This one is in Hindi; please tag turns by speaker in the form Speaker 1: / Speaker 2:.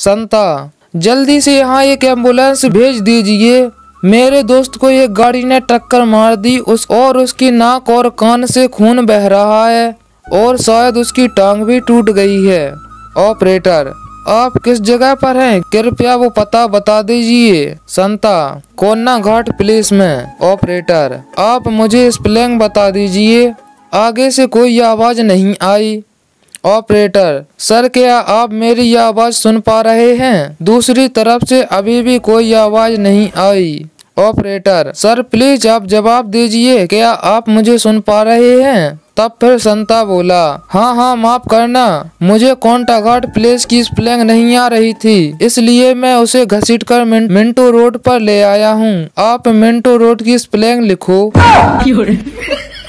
Speaker 1: संता, जल्दी से यहाँ एक एम्बुलेंस भेज दीजिए। मेरे दोस्त को एक गाड़ी ने टक्कर मार दी और उसकी नाक और कान से खून बह रहा है और शायद उसकी टांग भी टूट गई है। ऑपरेटर, आप किस जगह पर हैं? कृपया वो पता बता दीजिए। संता, कोन्ना घाट पुलिस में। ऑपरेटर, आप मुझे स्पेलिंग बता दीजिए। आगे से कोई आवाज नहीं आई। ऑपरेटर, सर क्या आप मेरी आवाज सुन पा रहे हैं? दूसरी तरफ से अभी भी कोई आवाज नहीं आई। ऑपरेटर, सर प्लीज आप जवाब दीजिए, क्या आप मुझे सुन पा रहे हैं? तब फिर संता बोला, हाँ माफ करना, मुझे कोंटा घाट प्लेस की स्पेलिंग नहीं आ रही थी, इसलिए मैं उसे घसीटकर मिंटो रोड पर ले आया हूँ। आप मिंटो रोड की स्पेलिंग लिखो।